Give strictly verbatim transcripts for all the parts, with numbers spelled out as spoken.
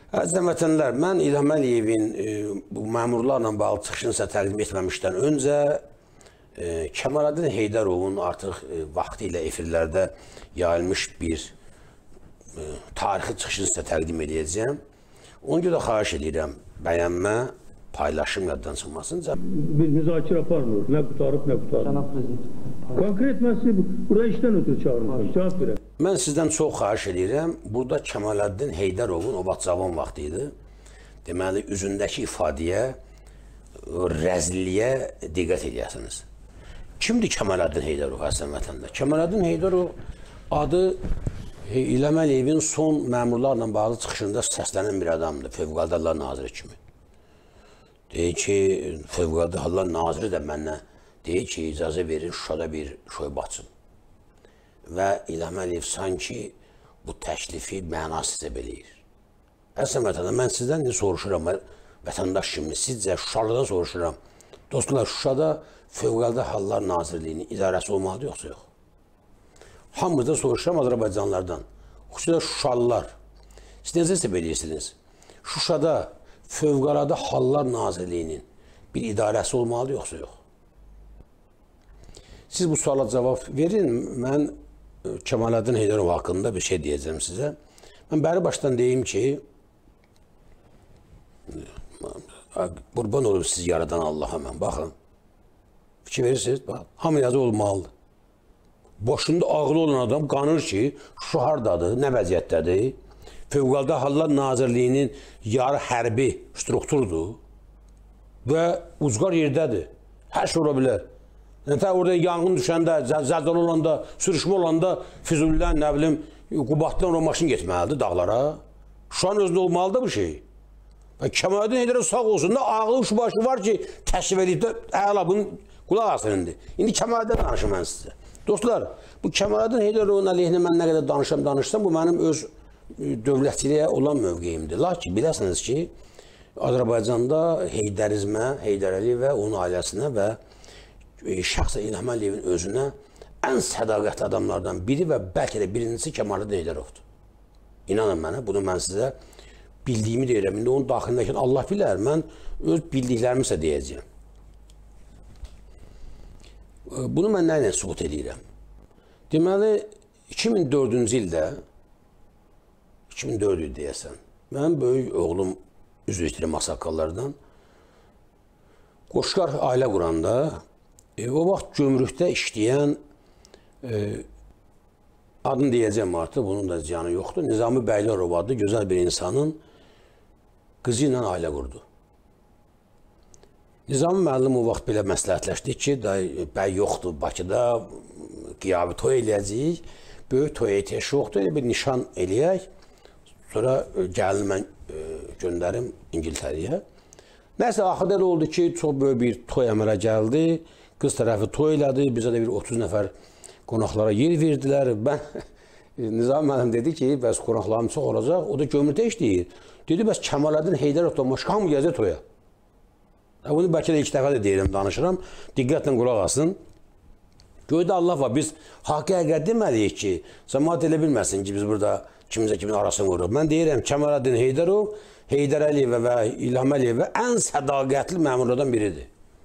Əziz vətəndaşlar, mən İlham Əliyevin e, bu məmurlarla bağlı çıxışını sizə təqdim etməmişdən öncə e, Kəmaləddin Heydərovun artıq e, vaxtı ilə efirlərdə yayılmış bir e, tarixi çıxışını sizə təqdim edəcəyəm. Ona görə xahiş edirəm, bəyənmə, paylaşım yaddan çıxmasın. Bir müzakirə aparmır, nə qutarıb, nə qutarıb. Cənab Prezident. Konkret mən sizi buraya işdən ötürü çağırmışam, cavab verəm. Mən sizdən çox xahiş edirəm, burada Kəmaləddin Heydərovun o vaxt cavan vaxtı idi. Deməli, üzündəki ifadəyə, rəzilliyə diqqət edəsiniz. Kimdir Kəmaləddin Heydərov, əziz vətəndaşlar? Kəmaləddin Heydərov adı İlham Əliyevin son məmurlarla bağlı çıxışında səslənən bir adamdır, Fövqəladə Hallar Naziri kimi. Deyir ki, Fövqəladə Hallar Naziri də məndən deyir ki, icazə verir Şuşada bir şöybə açın. Və İlham Əliyev sanki bu təklifi mənasızca beləyir. Əslən vətəndaşlar, mən sizdən də soruşuram, vətəndaş kimi, sizcə Şuşalıdan soruşuram. Dostlar, Şuşada Fövqəladə Hallar Nazirliyinin idarəsi olmalıdır, yoxsa yox? Hamımızda soruşuram Azərbaycanlardan, xüsusilə Şuşalılar. Siz necə hesab edirsiniz? Şuşada Fövqəladə Hallar Nazirliyinin bir idarəsi olmalıdır, yoxsa yox? Siz bu suala cavab verin, mən Kəmaləddin Heydərov haqqında bir şey deyəcəm sizə. Mən bəri başdan deyim ki, qurban olub siz yaradan Allah'a mən, baxın. Fikir verirsiniz, bax, hamı yazı olmalıdır. Boşunda ağlı olan adam qanır ki, şu hardadır, nə vəziyyətdədir. Fövqəladə Hallar Nazirliyinin yarı hərbi strukturdur və ucqar yerdədir. Hər şey ola bilər. Nətə orada yanğın düşəndə, zəlzələ olanda, sürüşmə olanda Füzulidən, nə bilim, Qubaddan o maşın getməlidir dağlara. Şu an özündə olmalıdır bu şey. Və Kəmaləddin Heydərov sağ olsun da ağlı şu başı var ki, təşrif edib də əla bunun qulaq asın indi. İndi Kəmaləddin danışım mən sizə. Dostlar, bu Kəmaləddin Heydərovun əleyhinə mən nə qədər danışam, danışsam, bu mənim öz dövlətçiliyə olan mövqeyimdir. Lakin biləsiniz ki, Azərbaycanda Heydərizmə, Heydər Əliyev və onun ailəsinə və şəxsən İlham Əliyevin özünə ən sədaqətli adamlardan biri və bəlkə də birincisi Kəmaləddin Heydərovdur. İnanın mənə, bunu mən sizə bildiyimi deyirəm. İndi onun daxilindəki Allah bilər, mən öz bildiklərimi sizə deyəcəyəm. Bunu mən nə ilə sübut edirəm? Deməli, iki min dördüncü ildə, iki min dörd il deyəsən, mənim böyük oğlum üzr istəyirəm Ağsaqqallardan, Qoşqar ailə quranda, E, o vaxt gömrükdə işləyən, e, adını deyəcəm artıq, bunun da ziyanı yoxdur. Nizami Bəylərov adlı gözəl bir insanın qızı ilə ailə qurdu. Nizami müəllim o vaxt belə məsləhətləşdi ki, bəy yoxdur Bakıda, qiyabi toy eləyəcəyik, böyük toy ehtiyac yoxdur, elə bir nişan eləyək, sonra gəlin mən e, göndərim İngiltəriyə. Nəsə, axıda da oldu ki, çox böyük bir toy əmələ gəldi. Qız tərəfi toy elədi, bizə də bir otuz nəfər qonaqlara yer verdilər. Mən, Nizam müəllim dedi ki, bəs qonaqlarım çox olacaq, o da gömrükdə işləyir. Dedi, bəs Kəmaləddin Heydərovdan başqa hamı gəzə toya. Bunu bəlkə də ilk dəfə də deyirəm, danışıram, diqqətlə qulaq asın. Göydə Allah var, biz haqqı həqiqət deməliyik ki, cəmaət elə bilməsin ki, biz burada kimizə kimin arasını vururuq. Mən deyirəm, Kəmaləddin Heydərov, Heydər Əliyevə və İlham Əliyevə ən sədaqətli məmurlardan biridir.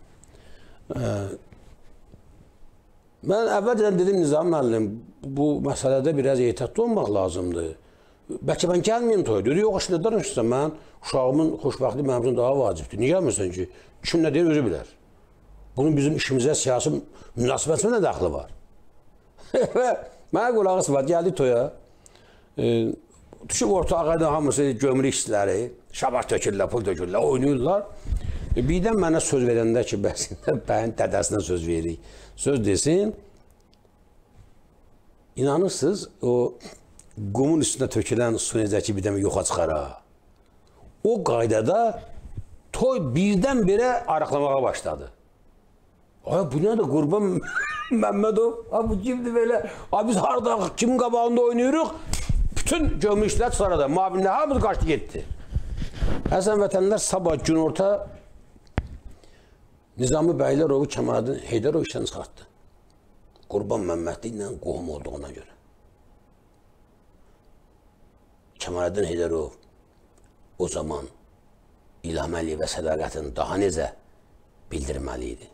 Mən əvvəlcədən dedim Nizam müəllim, bu məsələdə biraz ehtiyatlı olmaq lazımdır. Bəlkə mən gəlməyim toya. Dedi, yox, aşırı danışırsan, mən uşağımın xoşbəxtliyi mənim üçün daha vacibdir. Niyə gəlmirsən ki? Kim nə deyir, özü bilər. Bunun bizim işimizə, siyasi münasibətimə nə daxili var? Mənə qulağı sıfat, gəldik toya. E, düşüb ortağa da hamısı gömrük işçiləri, şabaş tökürlər, pul tökürlər, oynayırlar. E, birdən mənə söz verəndə ki, bəsində bəyin dədəsinə söz veririk. Söz desin, inanırsınız, o qumun üstünə tökülən su necəki bir dəmə yoxa çıxara. O qaydada toy birdən-birə arıqlamağa başladı. Ay, bu nədir Qurban Məmmədov? Ay, bu kimdir belə? Ay, biz harada, kimin qabağında oynayırıq? Bütün gömrüklər çıxarada, mavinlər hamısı qaçdı getdi. Əzəm vətənlər sabah gün orta Nizami Bəylərovu Kəmaləddin Heydərov işdən çıxartdı. Qurban Məmmədli ilə qohum olduğuna görə. Kəmaləddin Heydərov o zaman İlham Əliyevə sədaqətini daha necə bildirməli idi?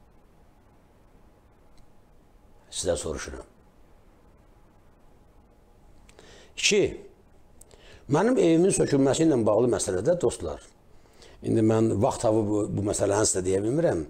Sizə soruşuram. İki, mənim evimin sökülməsi ilə bağlı məsələdə dostlar, indi mən vaxt avı bu, bu məsələni sizə deyə bilmirəm.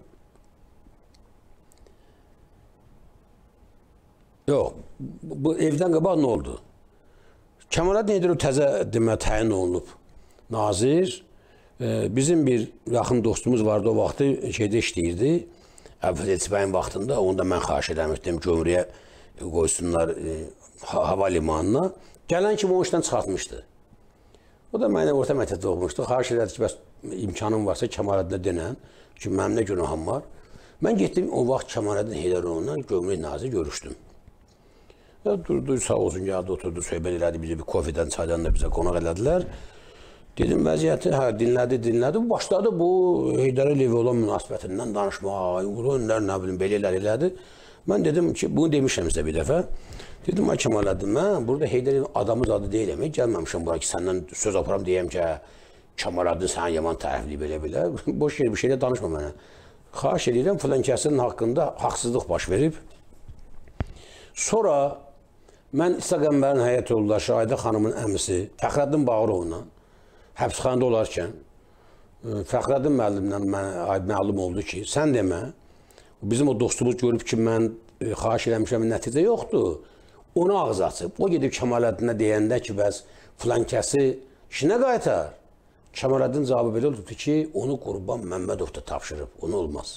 Yox, bu evdən qabaq nə oldu? Kəmaləddin Heydərov təzə demə təyin olunub nazir. E, bizim bir yaxın dostumuz vardı, o vaxtı şeydə işləyirdi. Əvvəl Etibəyin vaxtında, onu da mən xahiş edəmişdim, Gömrüyə qoysunlar e, hava limanına. Gələn kimi o işdən çıxartmışdı. O da mənə orta məktəbdə oxumuşdu. Xahiş elədi ki, bəs imkanım varsa Kəmaləddinə denən ki, mənim nə günahım var. Mən getdim, o vaxt Kəmaləddin Heydarovla Gömrük naziri görüşdüm. Ya, durdu, sağ olsun, gəldi, oturdu, söhbət elədi, bizi bir kofedən, çaydan da bizə qonaq elədilər. Dedim, vəziyyəti, hə, dinlədi, dinlədi. Başladı bu Heydər Əliyev olan münasibətindən danışmaq, önlər, nə bilim, belələr elədi. Mən dedim ki, bunu demişəm sizə bir dəfə. Dedim, ay Kəmaləddin, mən burada Heydər Əliyev adamız adı deyiləm, gəlməmişəm bura ki, səndən söz aparam deyəm ki, Kəmaləddin sənə yaman tərifliyib elə-belə. Boş yer bir şeylə danışma mənə. Xahiş edirəm, filan kəsin haqqında haqsızlıq baş verib. Sonra mən İsa Qəmbər'in həyat yoldaşı, Ayda xanımın əmisi Fəxrəddin Bağırovla həbsxanada olarkən Fəxrəddin müəllimlə mənə məlum oldu ki, sən demə, bizim o dostumuz görüb ki, mən e, xahiş eləmişəm, nəticə yoxdur. Onu ağız açıb, o gedib Kəmaləddinə deyəndə ki, bəs filan kəsi işinə qaytar. Kəmaləddin cavabı belə oldu ki, onu Qurban Məmmədov da tapşırıb, onu olmaz.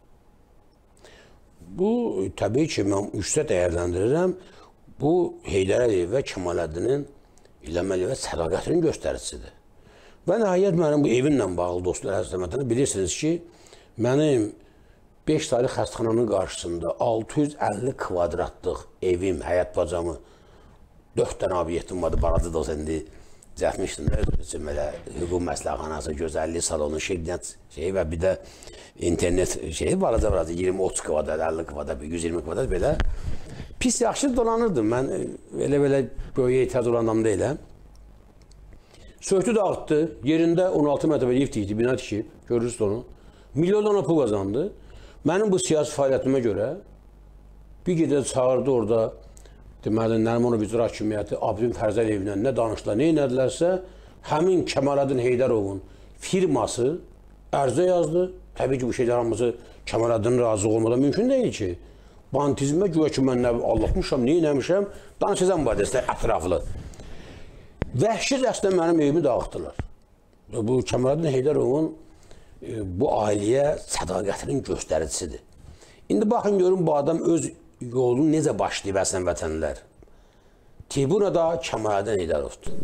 Bu, təbii ki, mən yüksək dəyərləndirirəm. Bu, Heydər Əliyev və Kəmaləddinin İlham Əliyevə sədaqətinin göstəricisidir. Və nəhayət mənim bu evimlə bağlı dostlar əzəmətini bilirsiniz ki, mənim beş tarix xəstəxananın qarşısında altı yüz əlli kvadratlıq evim, həyat bacamı, dörd dənə obyektim vardı, balaca da olsa indi düzəltmişdim də, bizim elə hüquq məsləhətxanası, gözəllik salonu, şirniyyat şeyi və bir də internet şeyi, balaca balaca iyirmi otuz kvadrat, əlli kvadrat, yüz iyirmi kvadrat belə. Pis yaxşı dolanırdım, mən elə-belə böyüyə ehtiyac olan adam deyiləm. Söktü dağıtdı, yerində on altı mərtəbə lift idi, bina tikib, görürsünüz onu. Milyonlarla pul qazandı. Mənim bu siyasi fəaliyyətimə görə bir gedə çağırdı orada, deməli, Nərimanov İcra Hakimiyyəti, Abdin Fərzəliyevindən nə danışdılar, nə inədlərsə, həmin Kəmaləddin Heydarovun firması ərzə yazdı. Təbii ki, bu şeylər hamısı Kəmaləddinin razılıq olmadan mümkün deyil ki. Bantizmə güya ki, mən nə Allahmışam, nə inəmişəm, danışacam badəsdə ətraflı. Vəhşicəsinə mənim evimi dağıtdılar. Bu Kəmaləddin Heydarovun e, bu ailəyə sədaqətinin göstəricisidir. İndi baxın, görün, bu adam öz yolunu necə başlayıb əslən vətənlər. Tribunada Kəmaləddin Heydarovdur.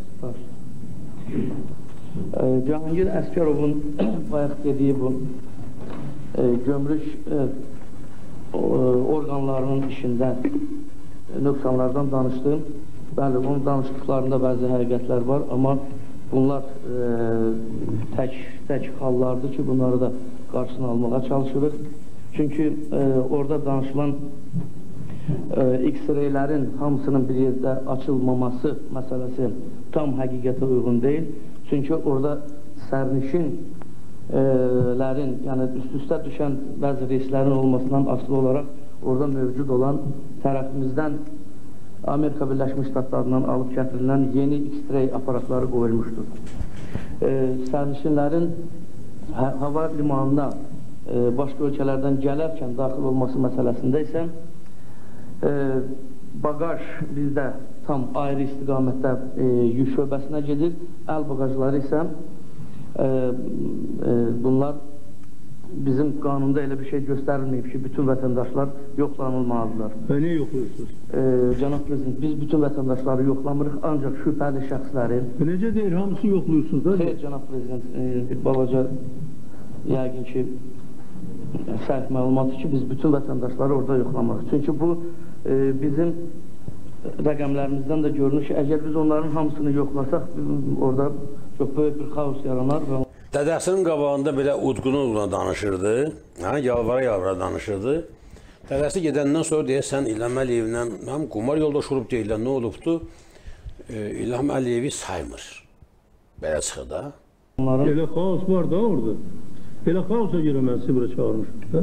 Cahangir Əsgərovun bayaq dediyi bu e, gömrük e, orqanlarının işində nöqsanlardan danışdım. Bəli, onun danışdıqlarında bəzi həqiqətlər var, amma bunlar e, tək, tək hallardır ki, bunları da qarşısını almağa çalışırıq. Çünki e, orada danışılan e, X-raylərin hamısının bir yerdə açılmaması məsələsi tam həqiqətə uyğun deyil. Çünki orada sərnişin lərin, yəni üst-üstə düşən bəzi reyslərin olmasından asılı olaraq orada mövcud olan tərəfimizdən Amerika Birləşmiş Ştatlarından alıb gətirilən yeni X-ray aparatları qoyulmuşdur. E, sərnişinlərin hə, hava limanına e, başqa ölkələrdən gələrkən daxil olması məsələsində isə e, bagaj bizdə tam ayrı istiqamətdə e, yük şöbəsinə gedir, əl bagajları isə e, e, bunlar bizim qanunda elə bir şey göstərilməyib ki, bütün vətəndaşlar yoxlanılmalıdırlar. Və niyə yoxlayırsınız? E, Cənab Prezident, biz bütün vətəndaşları yoxlamırıq, ancaq şübhəli şəxsləri... Və necə deyir, hamısını yoxlayırsınız da? Xeyr, Cənab Prezident, e, bir balaca, yəqin ki, səhv məlumatdır ki, biz bütün vətəndaşları orada yoxlamırıq. Çünki bu, e, bizim rəqəmlərimizdən də görünür ki, əgər biz onların hamısını yoxlasaq, orada çox böyük bir xaos yaranar və... Dədəsinin qabağında belə udqunuzla danışırdı, hə, yalvara-yalvara danışırdı. Dədəsi gedəndən sonra deyəsən İlham Əliyevlə həm qumar yoldaş olub deyirlər, nə olubdu? E, İlham Əliyevi saymır. Belə çıxır da. Onların... Elə xaos var da orada. Elə xaosa görə mən sizi bura çağırmışım da.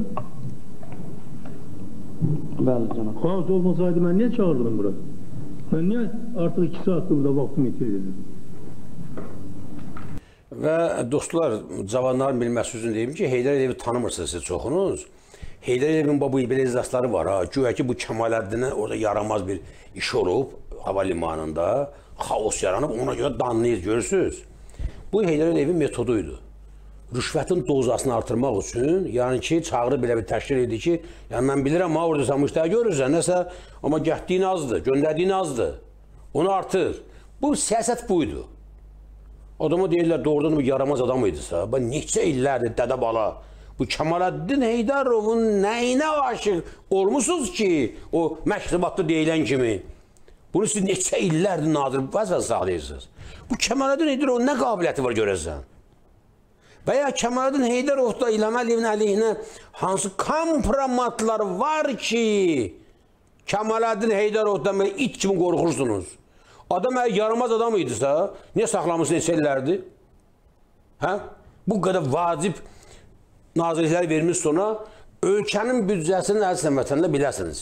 Bəli canım. Xaos olmasaydı mən niyə çağırdım bura? Mən niyə artıq iki saatdır burada vaxtımı itirdim? Və dostlar, cavanların bilməsi üçün deyim ki, Heydər Əliyevi tanımırsınız siz çoxunuz. Heydər Əliyevin bu belə izlasları var ha. Güya ki bu Kəmaləddinə orada yaramaz bir iş olub hava limanında, xaos yaranıb, ona görə danlayır, görürsünüz. Bu Heydər Əliyevin metoduydu. Rüşvətin dozasını artırmaq üçün, yəni ki, çağırı belə bir təşkil edir ki, yəni mən bilirəm, ha, orada sən müştəri görürsən, nəsə, amma gətdiyin azdır, göndərdiyin azdır, onu artır. Bu siyasət buydu. Adama deyirlər, doğrudan bu yaramaz adam idisə, neçə illərdir dədə bala, bu Kəmaləddin Heydərovun nəyinə aşıq olmuşsunuz ki, o məktubatda deyilən kimi, bunu siz neçə illərdir nazir vəzifə sağlayırsınız. Bu Kəmaləddin Heydərovun nə qabiliyyəti var görəsən? Və ya Kəmaləddin Heydərovda İlham Əliyevin əleyhinə hansı kompromatlar var ki, Kəmaləddin Heydərovdan belə it kimi qorxursunuz. Adam əgər yaramaz adam idisə, niyə saxlamışsın neçə illərdir? Hə? Bu qədər vacib nazirliklər vermiş sonra ölkənin büdcəsinin əziz vətənində biləsiniz.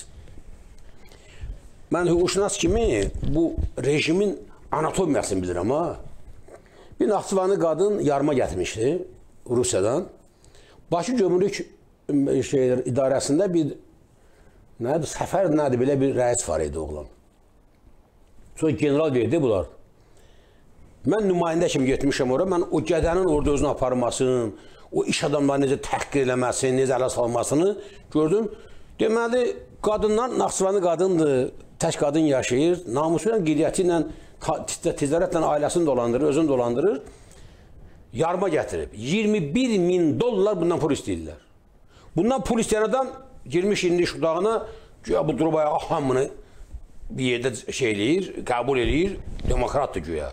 Mən hüquqşünas kimi bu rejimin anatomiyasını bilirəm ha. Bir Naxçıvanlı qadın yarıma gətirmişdi Rusiyadan. Bakı Gömrük şeylər, idarəsində bir nədir, səfər nədir, belə bir rəis var idi oğlan. Sonra general verdi bunlar. Mən nümayəndə kimi getmişəm oraya, mən o gədənin orada özünü aparmasını, o iş adamları necə təhqir eləməsini, necə ələ salmasını gördüm. Deməli, qadınlar, Naxçıvanlı qadındır, tək qadın yaşayır, namusuyla, qeyriyyəti ilə, ticarətlə ailəsini dolandırır, özünü dolandırır, yarıma gətirib. iyirmi bir min dollar bundan pul istəyirlər. Bundan pul istəyən adam girmiş indi şudağına, güya bu durubaya hamını bir yerdə şey eləyir, qəbul eləyir, demokratdır güya.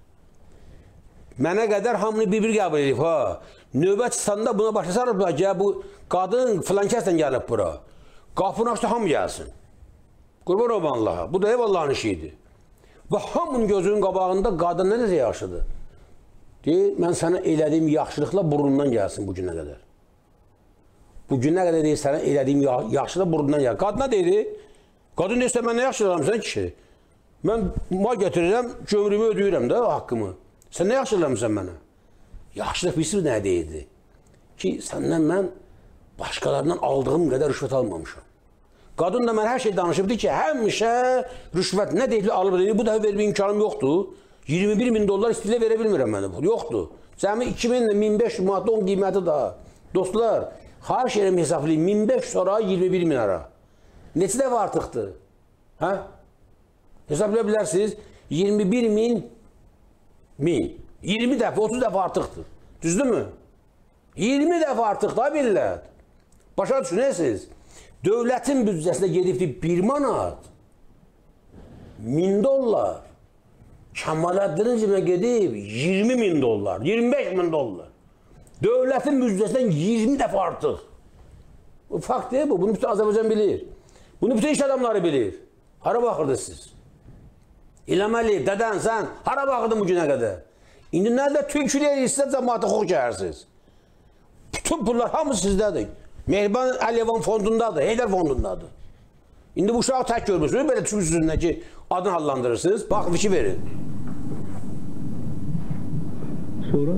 Mənə qədər hamını bir-bir qəbul edib ha. Növbət istanda buna başa sarıblar ki, bu qadın filan kəsdən gəlib bura. Qapını açdı, hamı gəlsin. Qurban olma Allaha. Bu da ev Allahın işidir. Və hamının gözünün qabağında qadın nə necə yaxşıdır? Deyir, mən sənə elədiyim yaxşılıqla burnundan gəlsin bu günə qədər. Bu günə qədər deyir, sənə elədiyim yaxşılıqla burnundan gəlsin. Qadına deyir, qadın deyirsə, mən nə yaxşılıqlam sən kişi? Mən mal gətirirəm, gömrümü ödəyirəm də haqqımı. Sən nə yaxşılıqlamısan mənə? Yaxşılıq bilsiniz nə deyirdi? Ki, səndən mən başqalarından aldığım qədər rüşvət almamışam. Qadın da mən hər şey danışıbdı ki, həmişə rüşvət nə deyil, alıb deyil, bu da vermə imkanım yoxdur. iyirmi bir min dollar istilə verə bilmirəm mənə pul, yoxdur. Cəmi iki min, min beş yüz manatda on qiyməti daha. Dostlar, xahiş edirəm hesablayın, min beş yüz sonra iyirmi bir min ara. Neçə dəfə artıqdır? Hə? Hesablaya bilərsiniz, iyirmi bir min, min. iyirmi dəfə, otuz dəfə artıqdır. Düzdür mü? iyirmi dəfə artıq da millət. Başa düşünəsiniz? Dövlətin büdcəsində gedibdir bir manat, min dollar. Kəmaləddinin cibinə gedib iyirmi min dollar, iyirmi beş min dollar. Dövlətin büdcəsindən iyirmi dəfə artıq. Bu fakt deyil bu, bunu bütün Azərbaycan bilir. Bunu bütün iş adamları bilir. Hara baxırdınız siz? İlham Əliyev, dədən sən, hara baxırdın bu günə qədər? İndi nədə tülkülüyə istə cəmaata xoş gəlirsiniz. Bütün pullar hamısı sizdədir. Mehriban Əliyevin fondundadır, Heydər fondundadır. İndi bu uşağı tək görmürsünüz, belə tülküsüzündə ki, adını adlandırırsınız, bax, fikir verin. Sonra?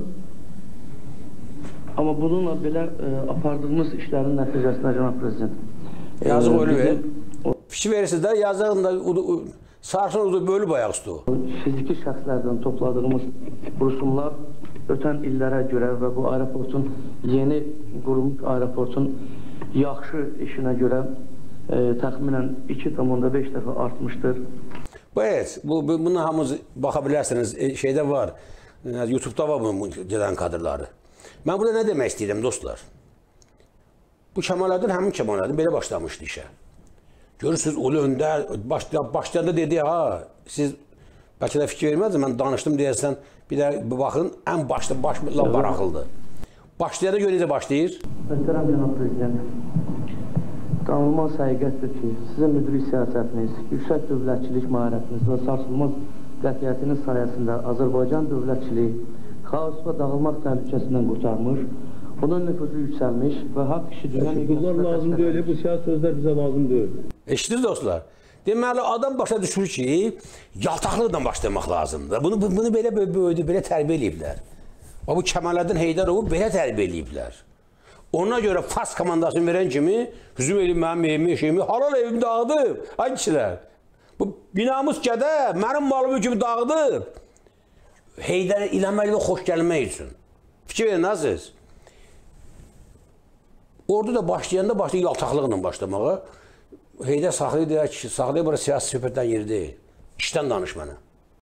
Amma bununla belə e, apardığımız işlərin nəticəsində, cənab prezident. Yazıq ölü ver. Fikir verirsiniz də, yazığın da sarsın udu bölüb ayaqüstü o. Fiziki şəxslərdən topladığımız rüsumlar ötən illərə görə və bu aeroportun, yeni qurulmuş aeroportun yaxşı işinə görə e, təxminən iki nöqtə beş dəfə artmışdır. Bu, evet, bu, buna hamınız baxa bilərsiniz, e, şeydə var, YouTube'da var bu gedən kadrları. Mən burada nə demək istəyirəm dostlar? Bu Kəmaləddin həmin Kəmaləddin belə başlamışdı işə. Görürsünüz, Ulu Öndər başlayanda dedi, ha, siz bəlkə də fikir verməzdiniz, mən danışdım deyəsən, bir də baxın, ən başda başla bıraxıldı. Başlayanda görə necə başlayır? Möhtərəm cənab prezident, qanılmaz həqiqətdir ki, sizin müdrik siyasətiniz, yüksək dövlətçilik maharətiniz və sarsılmaz qətiyyətiniz sayəsində Azərbaycan dövlətçiliyi xaos və dağılmaq təhlükəsindən qurtarmış, onun nüfuzu yüksəlmiş və haqq işi dünya Bunlar lazım deyil, bu siyasi sözlər bizə lazım deyil. Eşidir dostlar. Deməli, adam başa düşür ki, yaltaqlıqla başlamaq lazımdır. Bunu, bunu belə böyüdü, belə tərbiyə eləyiblər. Bu Kəmaləddin Heydərovu belə tərbiyə eləyiblər. Ona görə Fas komandasını verən kimi hücum edib mənim evimi, şeyimi, halal evimi dağıdıb. Ay kişilər, bu binamız gədə, mənim malımı kimi dağıdıb. Heydər İlham Əliyevə xoş gəlmək üçün. Fikir verin, nasıl? Orada da başlayanda başlayıb yaltaqlıqla başlamağa. Heydər saxlayıb deyək ki, saxlayıb bura siyasi söhbətdən yeri deyil. İşdən danış mənə.